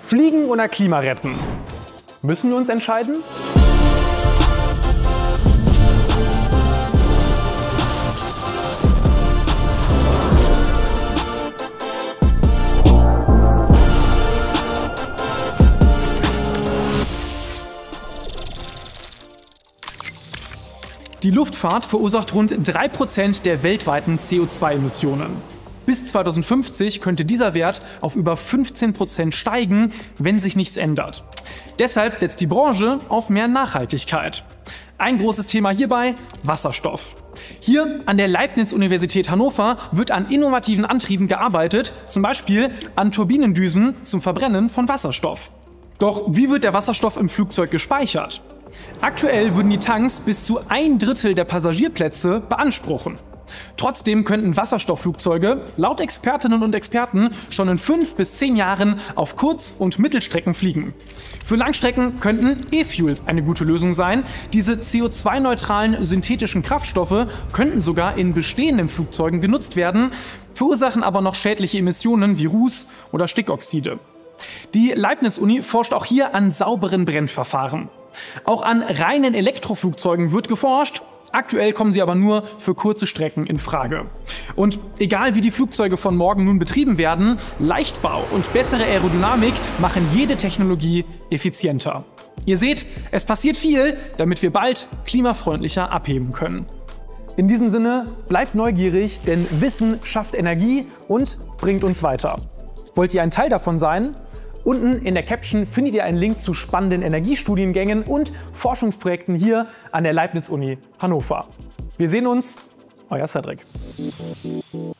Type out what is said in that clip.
Fliegen oder Klima retten? Müssen wir uns entscheiden? Die Luftfahrt verursacht rund 3% der weltweiten CO2-Emissionen. Bis 2050 könnte dieser Wert auf über 15% steigen, wenn sich nichts ändert. Deshalb setzt die Branche auf mehr Nachhaltigkeit. Ein großes Thema hierbei: Wasserstoff. Hier an der Leibniz-Universität Hannover wird an innovativen Antrieben gearbeitet, zum Beispiel an Turbinendüsen zum Verbrennen von Wasserstoff. Doch wie wird der Wasserstoff im Flugzeug gespeichert? Aktuell würden die Tanks bis zu 1/3 der Passagierplätze beanspruchen. Trotzdem könnten Wasserstoffflugzeuge laut Expertinnen und Experten schon in 5 bis 10 Jahren auf Kurz- und Mittelstrecken fliegen. Für Langstrecken könnten E-Fuels eine gute Lösung sein. Diese CO2-neutralen synthetischen Kraftstoffe könnten sogar in bestehenden Flugzeugen genutzt werden, verursachen aber noch schädliche Emissionen wie Ruß oder Stickoxide. Die Leibniz-Uni forscht auch hier an sauberen Brennverfahren. Auch an reinen Elektroflugzeugen wird geforscht. Aktuell kommen sie aber nur für kurze Strecken in Frage. Und egal wie die Flugzeuge von morgen nun betrieben werden, Leichtbau und bessere Aerodynamik machen jede Technologie effizienter. Ihr seht, es passiert viel, damit wir bald klimafreundlicher abheben können. In diesem Sinne, bleibt neugierig, denn Wissen schafft Energie und bringt uns weiter. Wollt ihr ein Teil davon sein? Unten in der Caption findet ihr einen Link zu spannenden Energiestudiengängen und Forschungsprojekten hier an der Leibniz-Uni Hannover. Wir sehen uns, euer Cedric.